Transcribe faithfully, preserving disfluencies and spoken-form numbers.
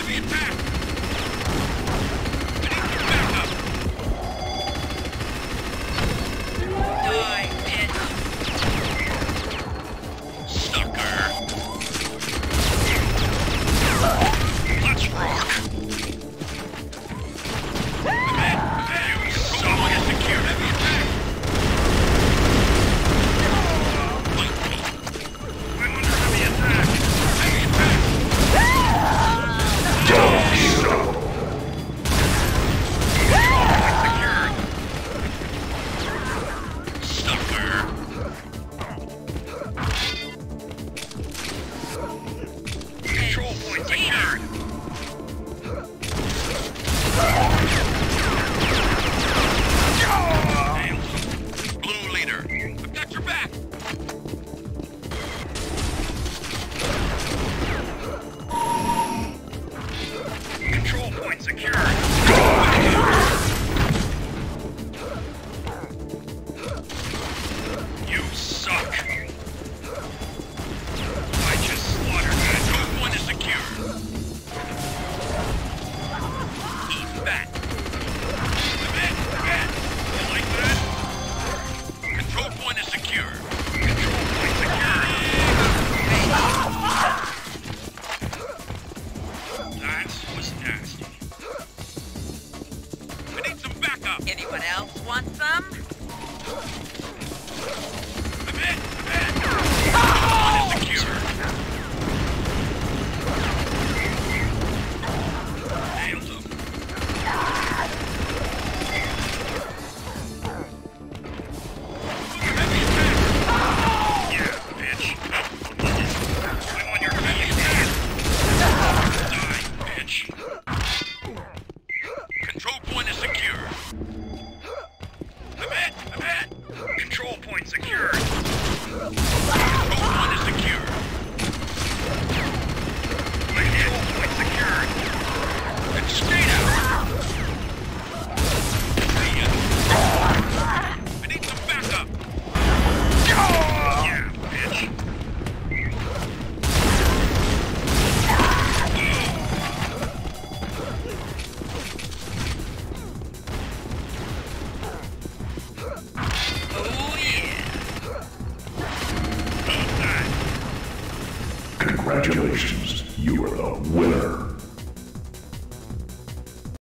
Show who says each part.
Speaker 1: Heavy attack! I need your backup! Die, bitch! Sucker! Let's rock! Someone has secured heavy attack! I'm under heavy attack! Heavy attack! Dog stop! Secured! Sucker! Control point secured! Blue leader, I've got your back! Control point secured! You suck! I just slaughtered that. Control point is secure. Eat that. Event, event. You like that? Control point is secure. Control point secure. That was nasty. I need some backup.
Speaker 2: Anyone else want some?
Speaker 1: Event, event. Control point is secure. Nailed him. Heavy attack. Yeah, bitch. I'm on your heavy attack. Die, bitch. Control point is secure. Event, event. Control point secured. Control point is secure. Control point secured. And stay down. I need some backup. Yeah, bitch.
Speaker 2: Oh, yeah.
Speaker 1: Eat that.
Speaker 3: Congratulations, you are the winner.